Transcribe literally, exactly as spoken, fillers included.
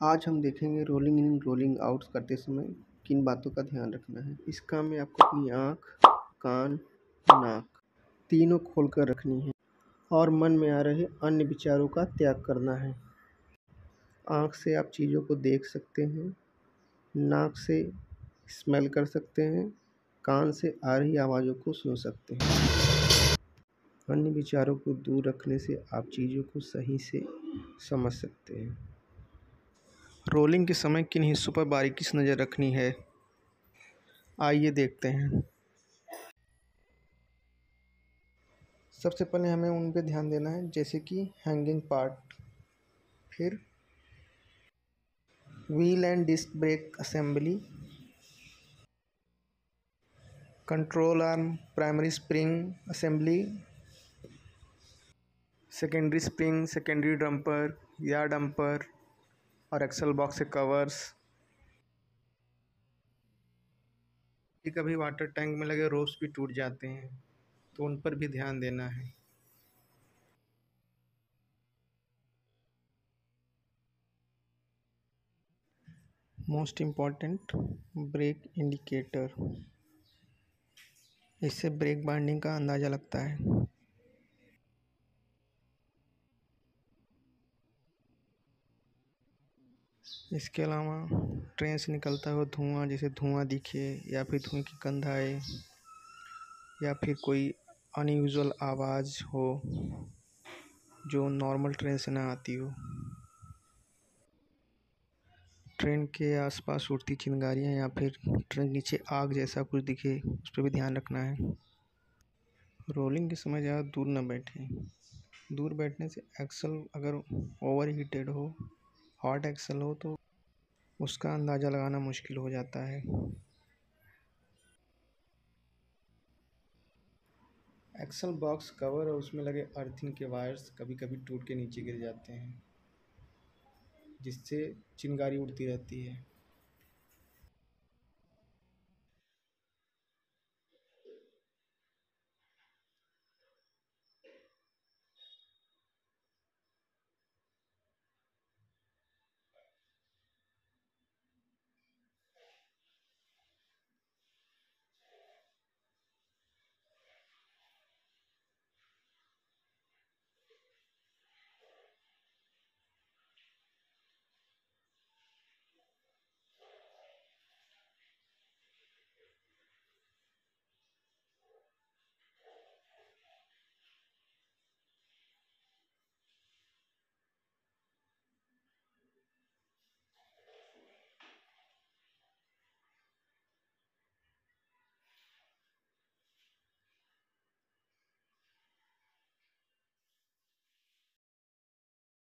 आज हम देखेंगे रोलिंग इन रोलिंग आउट करते समय किन बातों का ध्यान रखना है। इस काम में आपको अपनी आँख, कान, नाक तीनों खोलकर रखनी है और मन में आ रहे अन्य विचारों का त्याग करना है। आँख से आप चीज़ों को देख सकते हैं, नाक से स्मेल कर सकते हैं, कान से आ रही आवाज़ों को सुन सकते हैं। अन्य विचारों को दूर रखने से आप चीज़ों को सही से समझ सकते हैं। रोलिंग के समय किन हिस्सों पर बारीकी से नज़र रखनी है, आइए देखते हैं। सबसे पहले हमें उन पे ध्यान देना है, जैसे कि हैंगिंग पार्ट, फिर wheel and disc brake assembly, control arm primary spring assembly, secondary spring, secondary damper या डंपर और एक्सल बॉक्स के कवर्स। कभी वाटर टैंक में लगे रोप्स भी टूट जाते हैं, तो उन पर भी ध्यान देना है। मोस्ट इम्पॉर्टेंट ब्रेक इंडिकेटर, इससे ब्रेक बाइंडिंग का अंदाज़ा लगता है। इसके अलावा ट्रेन से निकलता हुआ धुआं, जैसे धुआं दिखे या फिर धुएं की गंध आए या फिर कोई अनयूजुअल आवाज़ हो जो नॉर्मल ट्रेन से ना आती हो। ट्रेन के आसपास उड़ती चिंगारियाँ या फिर ट्रेन के नीचे आग जैसा कुछ दिखे, उस पर भी ध्यान रखना है। रोलिंग के समय ज़्यादा दूर ना बैठें। दूर बैठने से एक्सल अगर ओवर हीटेड हो, हॉट एक्सल हो, तो उसका अंदाज़ा लगाना मुश्किल हो जाता है। एक्सल बॉक्स कवर और उसमें लगे अर्थिंग के वायर्स कभी कभी टूट के नीचे गिर जाते हैं, जिससे चिंगारी उड़ती रहती है।